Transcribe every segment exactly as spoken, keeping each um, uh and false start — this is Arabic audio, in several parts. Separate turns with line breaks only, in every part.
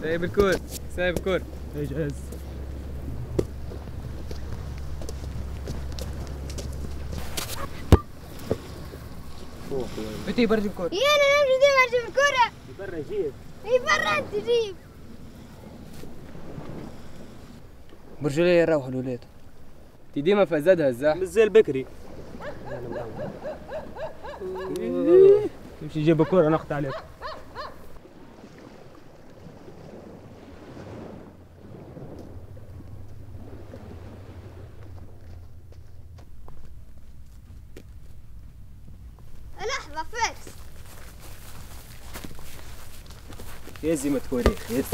سايب الكور سايب الكور.
اي جاهز.
بتي برج الكور.
يا انا نمشي دي برج الكرة.
برا جيب.
اي برا انت جيب.
برجولية يروحوا الولاد. تي ديما فزدها الزاح.
مش زي البكري. تمشي تجيب الكورة ناخذ عليك.
لحظة فيكس.
يزي ما توريخ يزي.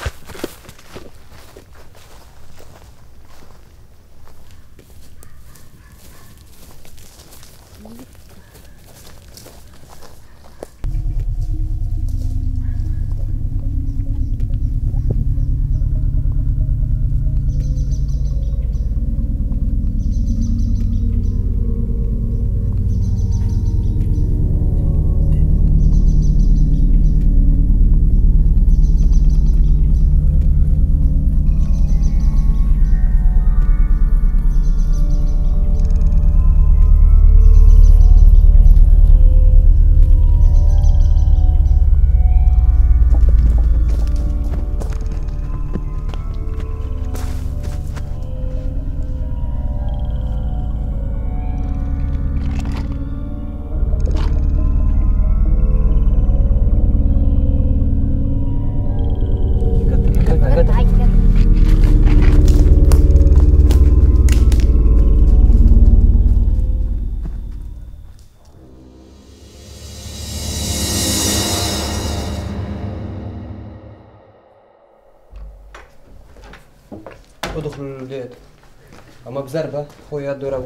ادخلوا الولاد. اما بزربه خويا هدو روح.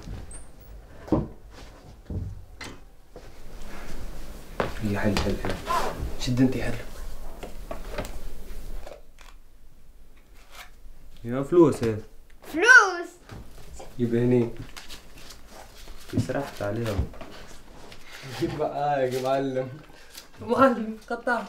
هي حل حل حل. شد انتي حل.
يا فلوس هذا.
فلوس.
جيب هني.
سرحت عليهم.
جيب بقى يا معلم.
معلم قطعهم.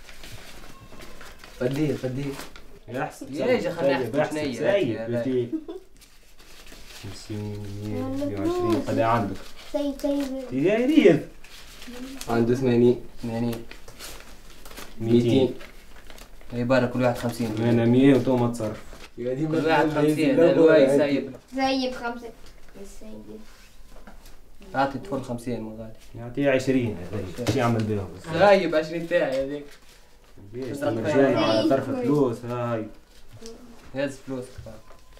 فديه فديه.
يا احسن.
يا اجي خلينا نحكي
سيد
شنية.
سيد خمسين مية وعشرين قد عندك؟
سيد سيد.
يا ريال.
عنده ثمانين ثمانين ميتين.
اي بارك كل واحد خمسين.
انا مية وتوما تصرف.
يا دي
كل واحد خمسين. الواي سايب.
سيب خمسة. السيد.
اعطي الطفل خمسين من غالي.
يعطيه عشرين هذا شو يعمل بهم؟
سايب عشرين تاعي هذيك.
مرجان على طرف فلوس هاي.
هز فلوس كفاية.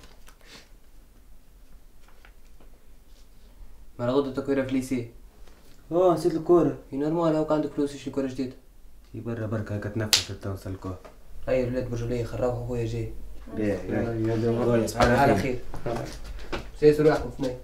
ما غدو تكويرة في ليسي.
اه نسيت الكورة.
هي نورمال هاك عندك فلوس اشتري كورة جديدة.
هي برا بركة هكا تنفس توصل الكورة.
هاي الولاد برجولية خراوها خويا جاي.
باهي
على خير. سيسوا روحكم اثنين.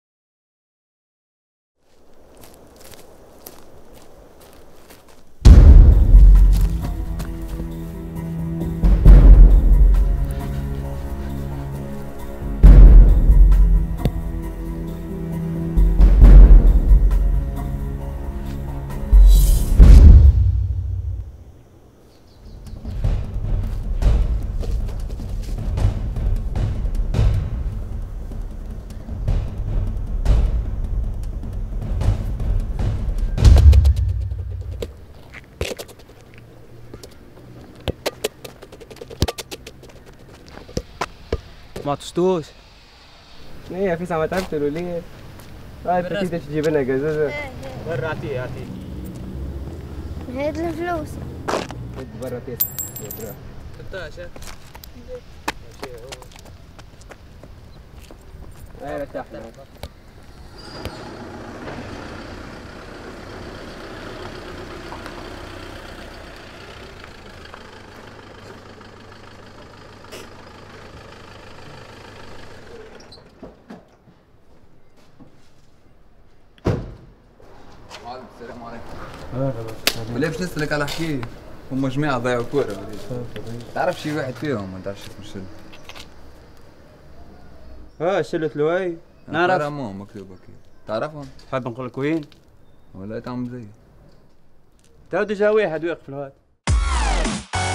ما عطشتوش. شنو هي فيس عم تعبتوا ليه؟ هاي فتيتة تجيب لنا قزازة.
برا اعطيه اعطيه.
هاد الفلوس.
برا فيس.
ستاشر.
هاي ارتحنا.
السلام عليكم. ولا باش نسألك على حكاية، هما جماعة ضيعوا كورة. تعرف شي واحد فيهم ما تعرفش اسمه الشل؟
اه شلة لواي.
نعرف. رامون مكتوب أكيد. تعرفهم؟
تحب نقول لك وين؟
ولا تعمل زي.
تو ديجا واحد واقف في الهات.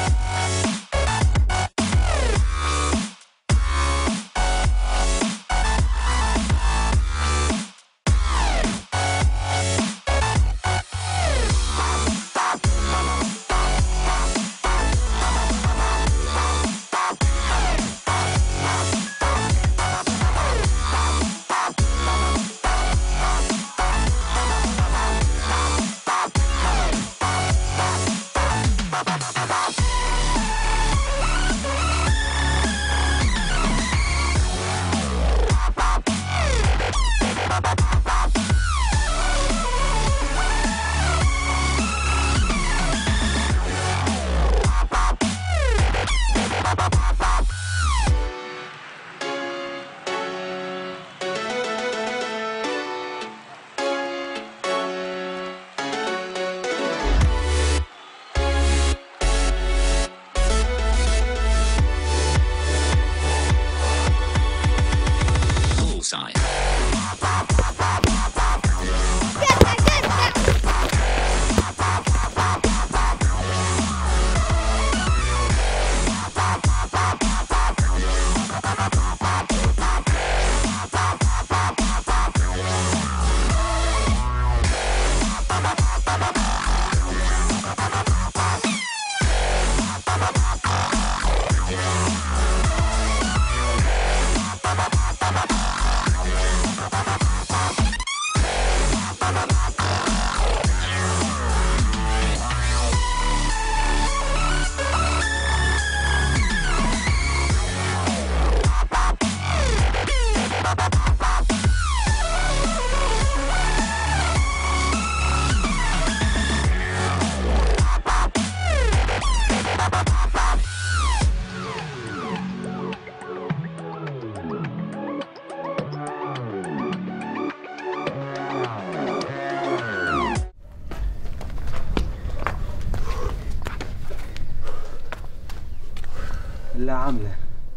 لا عاملة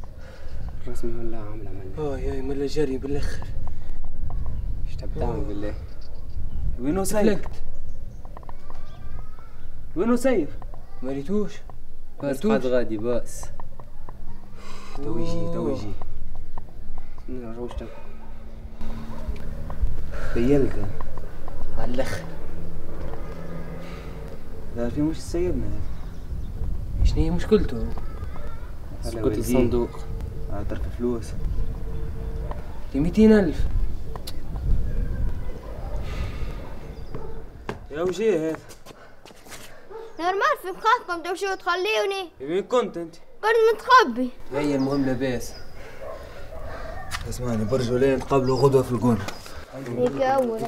الرسمي ولا عاملة مالي.
اه يا ملا جري بالاخر.
ايش تبي تعمل بالله؟ وينو سيف؟
فلقت
وينو سيف؟
ما ريتوش ما
بس
ريتوش
قد غادي باس. تو يجي تو يجي. نرجعوش تو. بيلته
على الاخر.
لا في مش سيبنا هذا.
شنو هي مشكلته؟ سكوت الصندوق
على طرف فلوس
مئتين ألف.
يا وجيه هذا
نورمال في مخاطكم تمشوا تخليوني.
وين كنت انت؟
كنت متخبي.
هي المهم لاباس.
اسمعني برجوا لين نتقابلوا غدوة في القونة.
هيك أول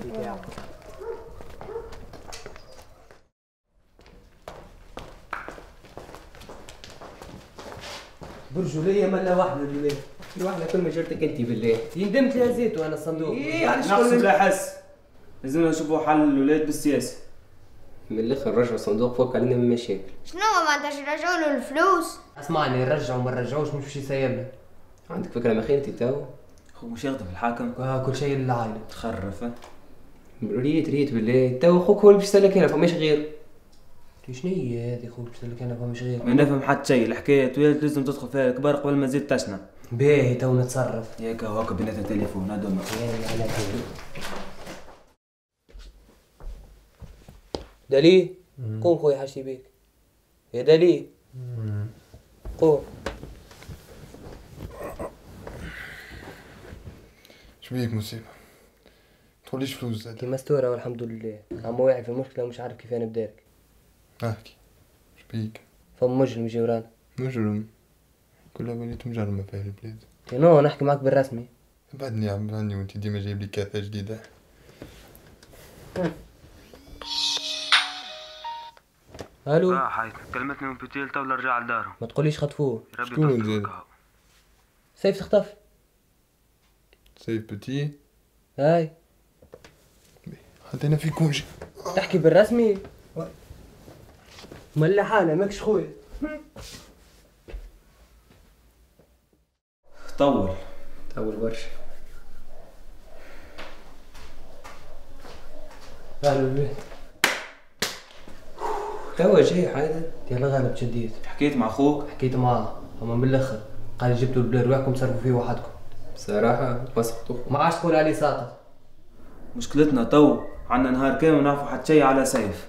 برجولية ملا واحدة بالله. في واحدة كل ما جرتك انت بالله. يندمت لها زيت وانا الصندوق.
ايه علاش نقصد لا حس. لازم نشوفوا حل للولاد بالسياسة.
من الاخر رجعوا الصندوق فوق علينا من مشاكل.
شنو ما انتش رجعوا له الفلوس؟
اسمعني نرجعوا ما نرجعوش مش باش يسيبنا. عندك فكرة ما خيرتي تو؟
خو مش يخدم الحاكم.
آه كل شيء للعائلة.
تخرف.
ريت ريت بالله تو اخوك هو اللي باش يسلك هنا فماش غير. شنو هي هذه اخوك باش يسلك هنا فماش غير.
ما نفهم حتى شيء الحكاية ولاد لازم تدخل فيها الكبار قبل ما تزيد تشنى.
باهي تو نتصرف.
ياك هاكا بينات التليفون هذا ما.
على خير. دلي قوم خويا حاجتي بيك. يا دلي قوم.
شبيك مصيبة؟ تقوليش فلوس زاد.
كي مستورة والحمد لله. عم واعي في المشكلة ومش عارف كيف نبدالك.
احكي شبيك؟
فما مجرم يجي ورانا.
مجرم؟ كلها بنيت مجرمة في هالبلاد.
نو نحكي معك بالرسمي.
بعدني عم بعدني وانت ديما جايب لي كافة جديدة.
الو
اه حيت كلمتني من بيتيل تو رجع لدارهم.
ما تقوليش خطفوه.
شكون زاد؟
سيف تخطف.
سيف بتي؟
هاي
حطينا في كونجي.
تحكي بالرسمي. ملا حالة ماكش خويا.
طول
طول برشا. اهلا بك. توا جاي حيدر يلا غالب شديت.
حكيت مع اخوك؟
حكيت معاه اما من الاخر قال جبتوا البلا رواحكم تصرفوا فيه وحدكم. بصراحة وسخته ما عادش تقول عليه ساقط.
مشكلتنا تو عنا نهار كامل ما نعرفوا حتى شي على سيف.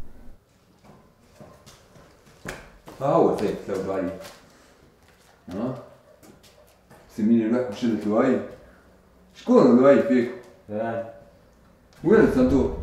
ها هو سيف تلوث عليه. ها؟ سميني الواحد بشدة لؤي. شكون لؤي فيك؟
لا
وين الصندوق؟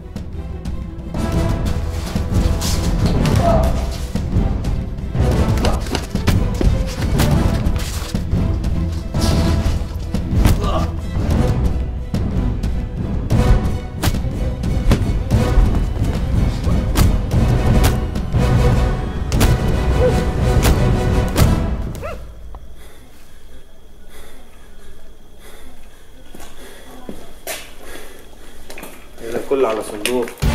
هذا كله على صندوق.